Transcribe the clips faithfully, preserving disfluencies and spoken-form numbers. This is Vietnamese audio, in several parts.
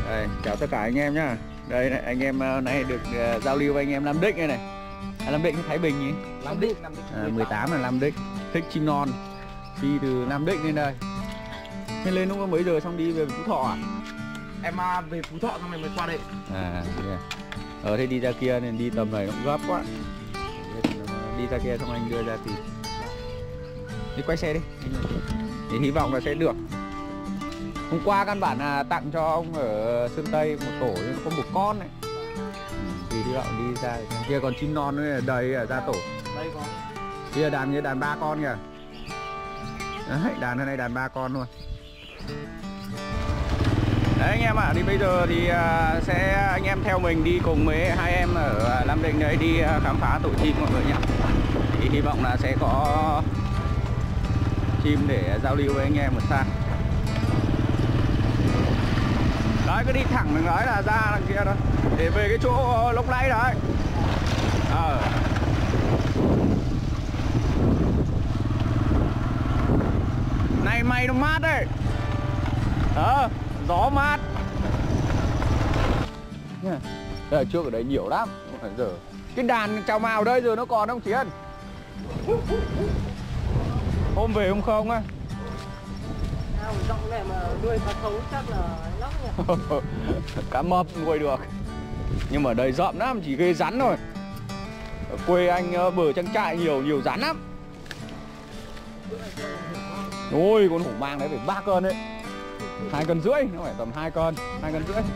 Đây, chào tất cả anh em nhá. Đây này, anh em nay được uh, giao lưu với anh em Nam Định đây này. À, Nam Định hay Thái Bình nhỉ? Nam Định, Nam Định. À, mười tám là Nam Định. Thích chim non. Đi từ Nam Định lên đây. Thế lên lúc mấy giờ xong đi về Phú Thọ à? Em uh, về Phú Thọ xong rồi mới qua đây. À, yeah. Ờ thế đi ra kia nên đi tầm này nó cũng gấp quá. Đi ra kia xong anh đưa ra thì đi quay xe đi. Thì hy vọng là sẽ được. Hôm qua căn bản là tặng cho ông ở Sơn Tây một tổ nhưng có một con này. Thì hy vọng đi ra kia còn chim non nữa đầy ở ra tổ. Đây có. Kia đàn như đàn ba con kìa. Đấy, đàn này đàn ba con luôn. Đấy anh em ạ, à, thì bây giờ thì uh, sẽ anh em theo mình đi cùng với hai em ở Nam Định đấy đi uh, khám phá tổ chim mọi người nhé. Thì hy vọng là sẽ có chim để giao lưu với anh em một xa. Đấy, cứ đi thẳng mình nói là ra đằng kia thôi. Để về cái chỗ lúc nãy đấy. Ờ. Này mày nó mát đấy. Ờ, gió mát. Đây ở trước ở đây nhiều lắm. Giờ cái đàn chào mào đây giờ nó còn không Chiến? Hôm về hôm không á? Ao rộng này mà nuôi cá sấu chắc là lắm nhỉ. Cá mập nuôi được. Nhưng mà đây rộng lắm, chỉ ghê rắn thôi. Ở quê anh bờ trang trại nhiều nhiều rắn lắm. Ôi con hổ mang đấy phải ba cân đấy. Hai cân rưỡi, nó phải tầm hai cân, hai cân rưỡi.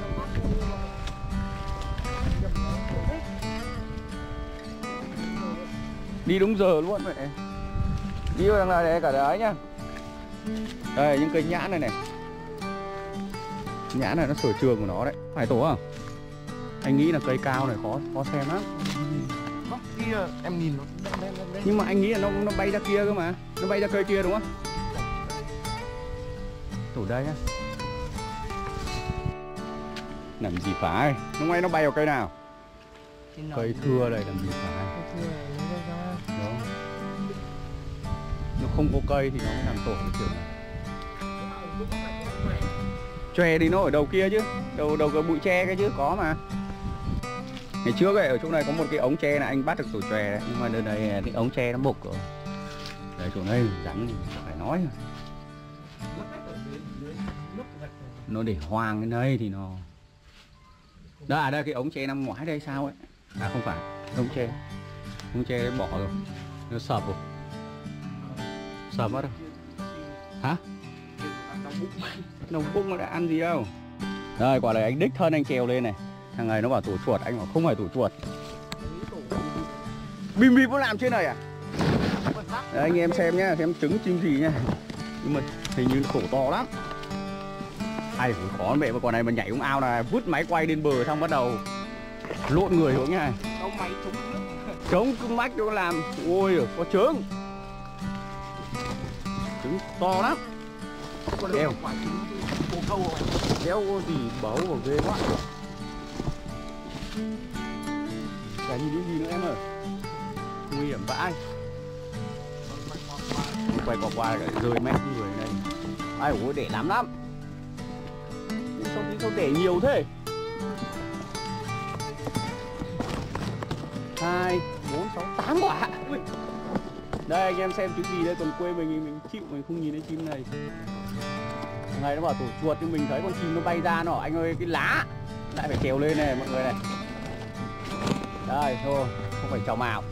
Đi đúng giờ luôn vậy. Đi vào đằng này để cả đấy nhá. Đây những cây nhãn này này. Nhãn này nó sở trường của nó đấy. Phải tổ không? Anh nghĩ là cây cao này khó khó xem lắm. Kia em nhìn nó. Nhưng mà anh nghĩ là nó nó bay ra kia cơ mà. Nó bay ra cây kia đúng không? Tổ đây nhá. Làm gì phải. Lúc nãy nó bay vào cây nào? Cây thưa đây làm gì phải. Đó. Nó không có cây thì nó mới làm tổ cái kiểu này. Chòe thì nó ở đầu kia chứ. Đầu đầu cái bụi tre cái chứ có mà. Ngày trước ấy ở chỗ này có một cái ống tre là anh bắt được tổ chòe đấy. Nhưng mà nơi này cái ống tre nó mục rồi. Đây chỗ này rắn thì phải nói rồi. Nó để hoang cái đây thì nó. Đó à đây cái ống tre năm ngoái đây sao ấy. À không phải ống tre. Ống tre bỏ rồi. Nó sập rồi. Sập mất rồi. Hả? Đồng bụng nó đã ăn gì đâu. Đây quả này anh đích thân anh trèo lên này. Thằng này nó bảo tổ chuột, anh bảo không phải tổ chuột. Bìm bìm nó làm trên này à? Đấy, anh em xem nhá, xem trứng chim gì nhá. Nhưng mà hình như tổ to lắm. Ai khó mẹ mà con này mà nhảy xuống ao là vứt máy quay lên bờ xong bắt đầu lộn người xuống nha. Ông máy trúng Trống cứ mách nó làm. Ôi có trứng. Trứng to lắm. Đeo đeo gì bấu vào ghê quá. Chả nhìn những gì nữa em ơi. Nguy hiểm vãi. Quay quả qua lại rơi mét người này. Ai ôi để lắm lắm. Sao tí sao để nhiều thế. Hai, bốn, sáu, tám quả. Đây anh em xem chữ gì đây, còn quê mình mình chịu mình không nhìn thấy chim này. Ngày nó bảo tổ chuột nhưng mình thấy con chim nó bay ra nó, anh ơi cái lá lại phải trèo lên này mọi người này. Đây thôi, không phải chào mào.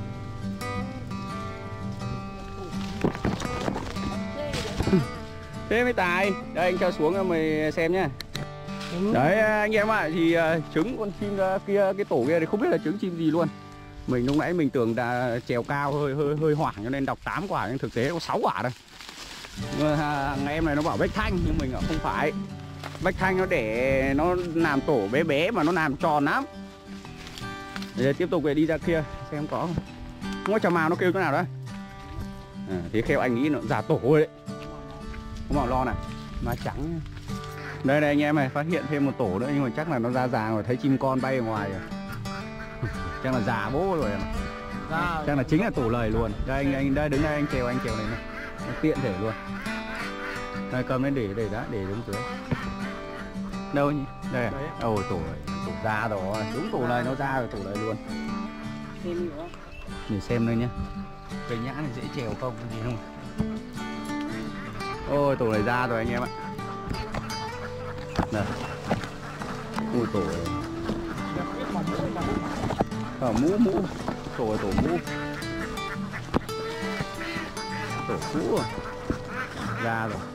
Thế mới tài. Đây anh cho xuống cho mày xem nhá. Đấy anh em ạ, à, thì uh, trứng con chim uh, kia cái tổ kia thì không biết là trứng chim gì luôn. Mình lúc nãy mình tưởng là trèo cao hơi hơi hơi hoảng cho nên đọc tám quả nhưng thực tế có sáu quả thôi. Thằng em này nó bảo bách thanh nhưng mình bảo không phải. Bách thanh nó để nó làm tổ bé bé mà nó làm tròn lắm. Để tiếp tục về đi ra kia xem có không. Không có chào mào nó kêu chỗ nào đấy. À, thế theo anh nghĩ nó giả tổ rồi đấy. Không bảo lo này. Má trắng. Đây này anh em này, phát hiện thêm một tổ nữa nhưng mà chắc là nó ra già rồi, thấy chim con bay ở ngoài rồi. Chắc là già bố rồi. ra. Chắc là chính là tổ lầy luôn. Đây anh anh đây đứng đây anh trèo anh trèo này này. Nó tiện thể luôn. Đây cầm lên để để đã để đứng dưới. Đâu nhỉ? Đây à? Đấy. Ồ tổ tổ ra rồi, đúng tổ này nó ra rồi, tổ này luôn. Xem hiểu không? Để xem đây nhá. Cây nhãn này dễ trèo không? Gì không? Ôi tổ này ra rồi anh em ạ. Này. Ui tổ này. Ở mũ mũ. Tổ này tổ mũ. Tổ cũ rồi. Ra rồi.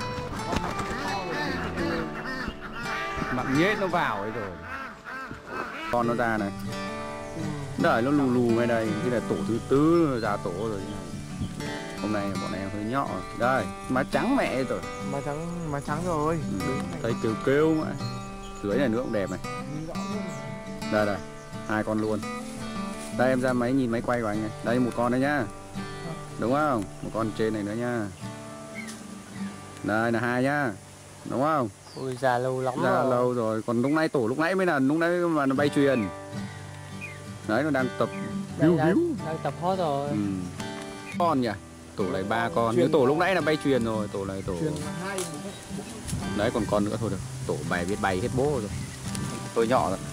Mặn nhết nó vào ấy rồi. Con nó ra này. Đợi nó lù lù ngay đây. Cái là tổ thứ tư nó ra tổ rồi. Hôm nay bọn này hơi nhọ. Đây, má trắng mẹ rồi. Má trắng, má trắng rồi. Ừ. Thấy kêu kêu mà. Dưới này nữa cũng đẹp này. Đây đây, hai con luôn. Đây em ra máy nhìn máy quay của anh này. Đây một con đấy nhá. Đúng không? Một con trên này nữa nha. Đây là hai nhá. Đúng không? Ui già lâu lắm Ra rồi. lâu rồi. Còn lúc nãy tổ lúc nãy mới là lúc nãy mà nó bay truyền. Đấy nó đang tập hiu Đang, hiu. đang tập hot rồi. Ừ. Con nhỉ? Tổ này ba con. Như tổ lúc nãy là bay truyền rồi. Tổ này tổ. Truyền hai. Đấy còn con nữa thôi được. Tổ bài biết bay hết bố rồi. Tôi nhỏ rồi.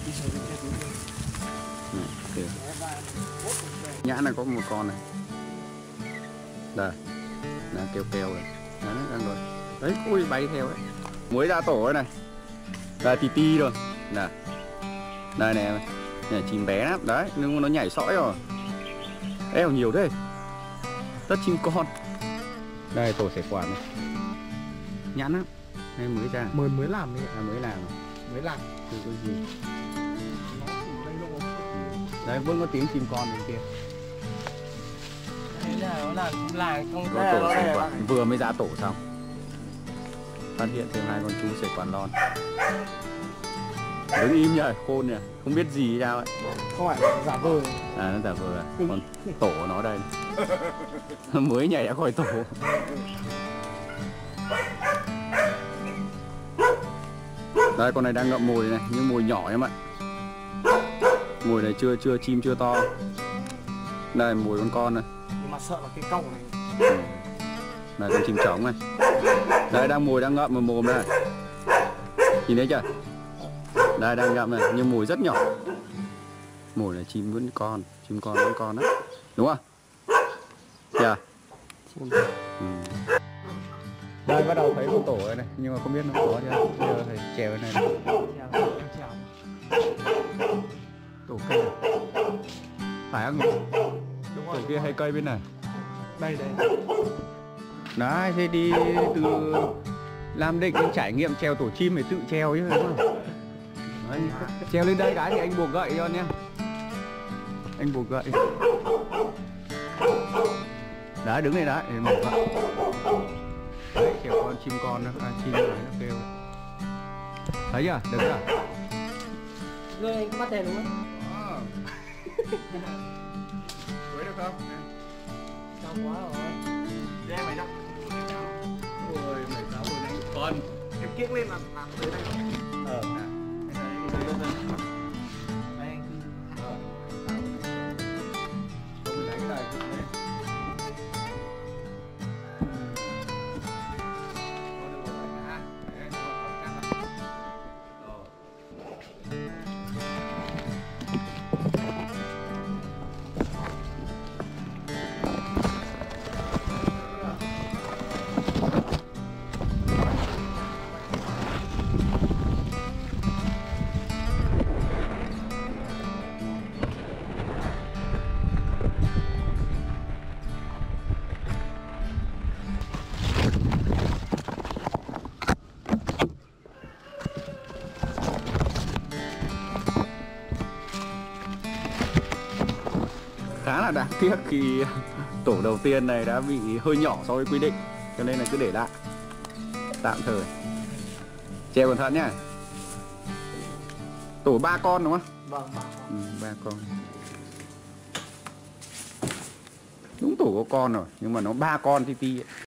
Này, kìa. Nhãn này có một con này. Đây. Đang kêu kêu rồi. Đấy, đang rồi. Đấy, ui bay theo đấy. Mới ra tổ ấy này. Đây tí ti rồi. Nè. Đây nè. Này, chim bé lắm. Đấy, nhưng mà nó nhảy sõi rồi. Eo nhiều thế. Tất chim con. Đây tổ sẻ quản này. Nhãn lắm. Đây mới ra. Mới mới làm đấy. À, mới làm. Mới làm. Chưa có gì. Nó chỉ lây lộ. Đấy vẫn có tiếng chim con bên kia. Thế là nó làm làng không Có tổ sẻ quản. Vừa mới ra tổ xong. Phát hiện thêm hai con chú sẻ quản lon. Đứng im nhỉ, khôn nhỉ, không biết gì sao ấy. Không phải giả vờ. À nó giả vờ à. Còn tổ của nó đây. Mới nhảy ra khỏi tổ. Đây con này đang ngậm mồi này, nhưng mồi nhỏ em ạ. Mồi này chưa chưa chim chưa to. Đây mồi con con này. Nhưng mà sợ là cái cong này. Ừ. Đây con chim trống này. Đây đang mồi đang ngậm vào mồm đây. Nhìn thấy chưa? Đây đang ngậm này, nhưng mồi rất nhỏ. Mồi này chim vẫn con, chim con vẫn con đấy. Đúng không? Kìa. Ừ. Đây bắt đầu thấy con tổ này, nhưng mà không biết nó có chưa. Bây giờ phải trèo cái này. Tổ cây. Phải không? Đúng Tổ rồi. kia hay cây bên này. Đây đây. Đấy, thế đi từ Nam Định đến trải nghiệm trèo tổ chim phải tự trèo chứ đúng không? Đấy, trèo lên đây cái thì anh buộc gậy cho nhé. Anh buộc gậy. Đấy, đứng này đấy, buộc gậy. Đấy, trèo con chim con nó, à, chim đấy nó kêu. Thấy chưa? Được chưa? Rồi anh có bắt đèn đúng không? Cưới được không? Cao quá rồi. Để em mày nhá. Ôi, mày giáo vừa nãy con. Em kiếc lên làm làm tới đây. Ờ, à. Đây anh cứ. Ờ. Không lấy cái này cũng đấy. Khá là đáng tiếc khi tổ đầu tiên này đã bị hơi nhỏ so với quy định, cho nên là cứ để lại tạm thời. Treo cẩn thận nhá. Tổ ba con đúng không? Vâng, vâng. Ừ, ba con. Đúng tổ có con rồi, nhưng mà nó ba con ti ti ấy.